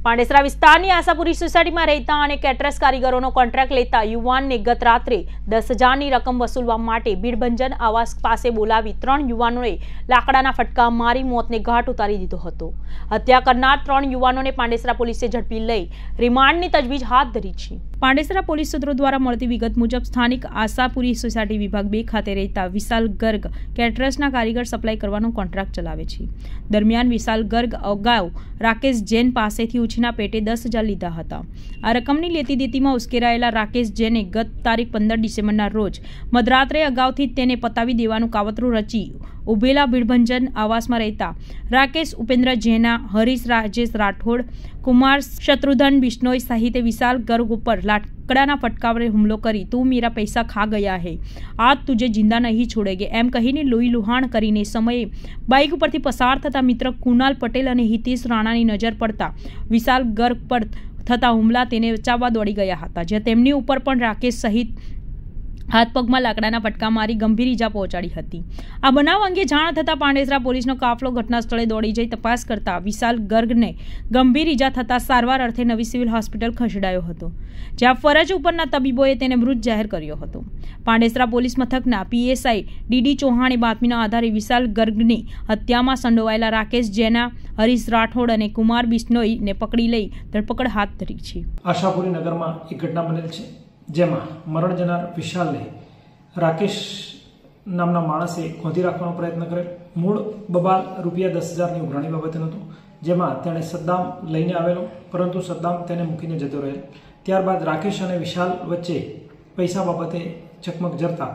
પાંડેસરા વિસ્તારની આશાપુરી સોસાયટીમાં રહેતા અને કેટરસ કારીગરોનો કોન્ટ્રાક્ટ લેતા યુવાનને ગત રાત્રે 10,000ની રકમ વસૂલવા માટે ભીડભંજન આવાસ પાસે બોલાવી 3 યુવાનોએ લાકડાના ફટકા મારી મોતને ઘાટ ઉતારી દીધો હતો। હત્યા કરનાર 3 યુવાનોને પાંડેસરા પોલીસે ઝડપી લઈ રિમાન્ડની તજવીજ હાથ ધરી છે। પાંડેસરા પોલીસ સૂત્રો દ્વારા મળતી વિગત મુજબ સ્થાનિક આશાપુરી સોસાયટી વિભાગ 2 ખાતે રહેતા વિશાલ ગર્ગ કેટરસના કારીગર સપ્લાય કરવાનો કોન્ટ્રાક્ટ ચલાવે છે। દરમિયાન વિશાલ ગર્ગ અગાઉ રાકેશ જૈન પાસેથી ઉછીના પેટે 10,000 લીધા હતા। આ રકમની લેતી દેતીમાં ઉશ્કેરાયેલા રાકેશ જૈને ગત તારીખ 15 ડિસેમ્બરના રોજ મધરાત્રે અગાઉથી તેને પતાવી દેવાનું કાવતરું રચી ઉભેલા ભીડભંજન આવાસમાં રહેતા રાકેશ ઉપેન્દ્ર જૈના, હરીશ રાજેશ રાઠોડ, કુમાર શત્રુધન બિશ્નોઈ સહિત વિશાલ ગર્ગ ઉપર લાકડાના ફટકારે હુમલો કરી તું મેરા પૈસા ખા ગયા હે, આજ તુજે જિંદા નહીં છોડેગે એમ કહીને લોહી લુહાણ કરીને સમયે બાઇક ઉપરથી પસાર થતા મિત્ર કુનાલ પટેલ અને હિતેશ રાણાની નજર પડતા વિશાલ ગર્ગ પર થતા હુમલા તેને બચાવવા દોડી ગયા હતા, જ્યાં તેમની ઉપર પણ રાકેશ સહિત હાથ પગમાં લાકડાના ફટકા મારી ગંભીર ઈજા પહોંચાડી હતી। આ બનાવ અંગે જાણ થતાં પાંડેસરા પોલીસનો કાફલો ઘટના સ્થળે દોડી જઈ તપાસ કરતા વિશાલ ગર્ગને ગંભીર ઈજા થતાં સારવાર અર્થે નવી સિવિલ હોસ્પિટલ ખસેડાયો હતો, જ્યાં ફરજ ઉપરના તબીબોએ તેને મૃત જાહેર કર્યો હતો। પાંડેસરા પોલીસ મથકના પીએસઆઈ ડીડી ચૌહાણે બાતમીના આધારે વિશાલ ગર્ગની હત્યામાં સંડોવાયેલા રાકેશ જૈના, હરીશ રાઠોડ અને કુમાર બિશ્નોઈને પકડી લઈ ધરપકડ હાથ ધરી છે। આશાપુરી નગરમાં એક ઘટના બનેલ છે, જેમાં મરણ જનાર વિશાલને રાકેશ નામના માણસે ગોંધી રાખવાનો પ્રયત્ન કરેલ। મૂળ બબાલ રૂપિયા 10,000ની ઉઘરાણી બાબતનો હતો, જેમાં તેણે સદ્દામ લઈને આવેલો, પરંતુ સદ્દામ તેને મૂકીને જતો રહેલ। ત્યારબાદ રાકેશ અને વિશાલ વચ્ચે પૈસા બાબતે ચકમક જરતા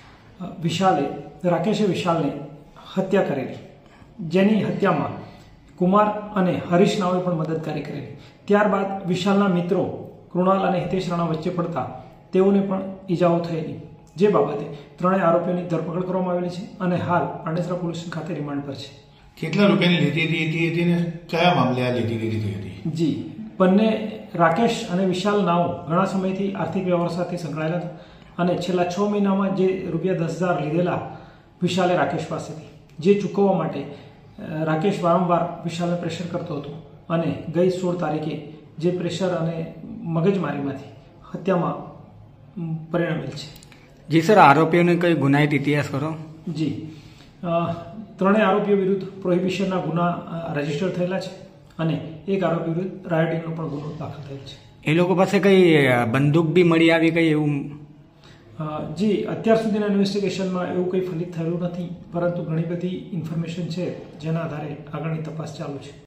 રાકેશે વિશાલને હત્યા કરેલી, જેની હત્યામાં કુમાર અને હરીશ નાઓએ પણ મદદગારી કરેલી। ત્યારબાદ વિશાલના મિત્રો કૃણાલ અને હિતેશ રાણા વચ્ચે પડતા તેઓને પણ ઈજાઓ થયેલી, જે બાબતે 3 આરોપીઓની ધરપકડ કરવામાં આવેલી છે અને હાલ પાંડેસરા પોલીસ ખાતે રિમાન્ડ પર છે। કેટલા રૂપિયાની લેતી દીધી હતી ને કયા મામલે આ લેતી દીધી હતી? જી, બંને રાકેશ અને વિશાલ નાઓ ઘણા સમયથી આર્થિક વ્યવહાર સાથે સંકળાયેલા હતા અને છેલ્લા 6 મહિનામાં જે રૂપિયા 10,000 લીધેલા વિશાલે રાકેશ પાસેથી, જે ચૂકવવા માટે રાકેશ વારંવાર વિશાલને પ્રેશર કરતો હતો અને ગઈ 16 તારીખે જે પ્રેશર અને મગજમારીમાંથી હત્યામાં પરિણમેલ છે। જી સર, આરોપીઓને કઈ ગુનાહિત ઇતિહાસ કરો? જી, 3 આરોપીઓ વિરુદ્ધ પ્રોહિબિશનના ગુના રજીસ્ટર થયેલા છે અને એક આરોપી વિરુદ્ધ રાયોટિંગનો પણ ગુનો દાખલ થયેલ છે। એ લોકો પાસે કઈ બંદૂક બી મળી આવી કઈ એવું? જી, અત્યાર સુધીના ઇન્વેસ્ટિગેશનમાં એવું કંઈ ફલિત થયેલું નથી, પરંતુ ઘણી બધી ઇન્ફોર્મેશન છે જેના આધારે આગળની તપાસ ચાલુ છે।